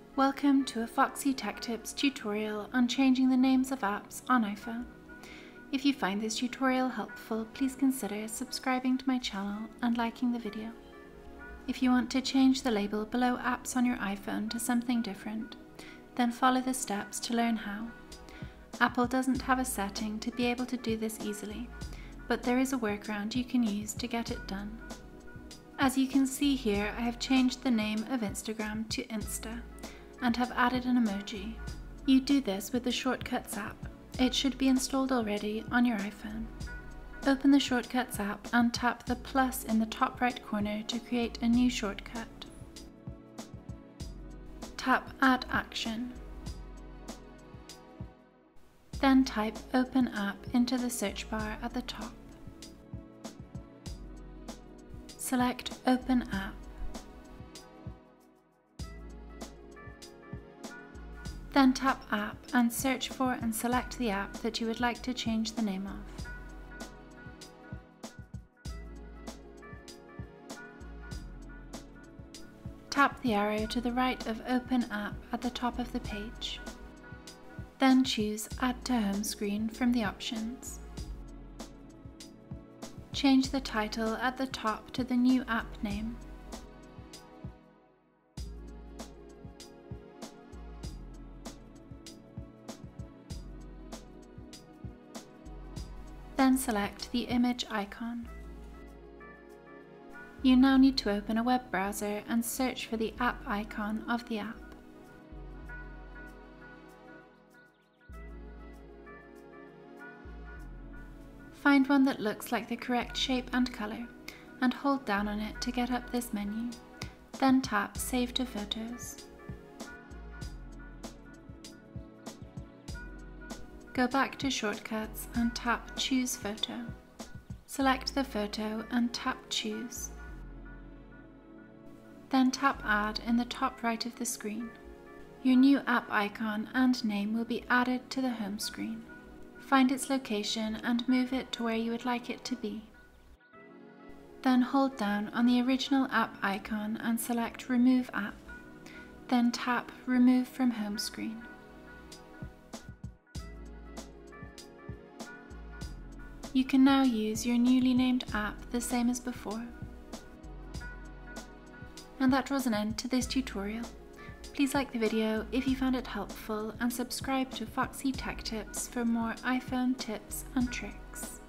Welcome to a Foxy Tech Tips tutorial on changing the names of apps on iPhone. If you find this tutorial helpful, please consider subscribing to my channel and liking the video. If you want to change the label below apps on your iPhone to something different, then follow the steps to learn how. Apple doesn't have a setting to be able to do this easily, but there is a workaround you can use to get it done. As you can see here, I have changed the name of Instagram to Insta and have added an emoji. You do this with the Shortcuts app. It should be installed already on your iPhone. Open the Shortcuts app and tap the plus in the top right corner to create a new shortcut. Tap Add Action. Then type Open App into the search bar at the top. Select Open App. Then tap App and search for and select the app that you would like to change the name of. Tap the arrow to the right of Open App at the top of the page. Then choose Add to Home Screen from the options. Change the title at the top to the new app name. Then select the image icon. You now need to open a web browser and search for the app icon of the app. Find one that looks like the correct shape and color, and hold down on it to get up this menu. Then tap Save to Photos. Go back to Shortcuts and tap Choose Photo. Select the photo and tap Choose. Then tap Add in the top right of the screen. Your new app icon and name will be added to the home screen. Find its location and move it to where you would like it to be. Then hold down on the original app icon and select Remove App. Then tap Remove from Home Screen. You can now use your newly named app the same as before. And that draws an end to this tutorial. Please like the video if you found it helpful and subscribe to Foxy Tech Tips for more iPhone tips and tricks.